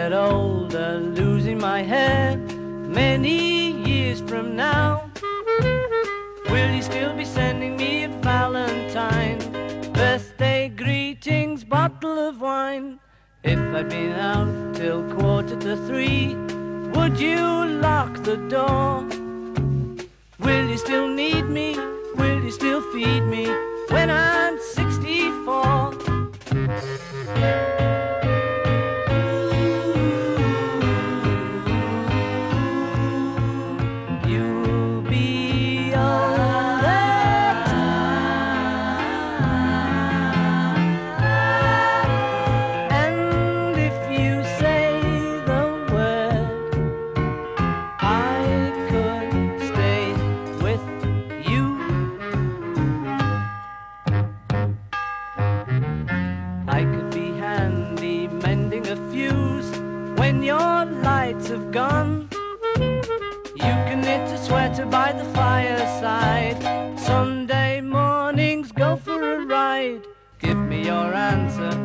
get older, losing my hair many years from now, will you still be sending me a Valentine, birthday greetings, bottle of wine? If I'd been out till 2:45, would you lock the door? Will you still need me? Will you still feed me when I'm 64? You'll be all that time, and if you say the word, I could stay with you. I could be handy mending a fuse when your lights have gone. You can knit a sweater by the fireside. Sunday mornings go for a ride. Give me your answer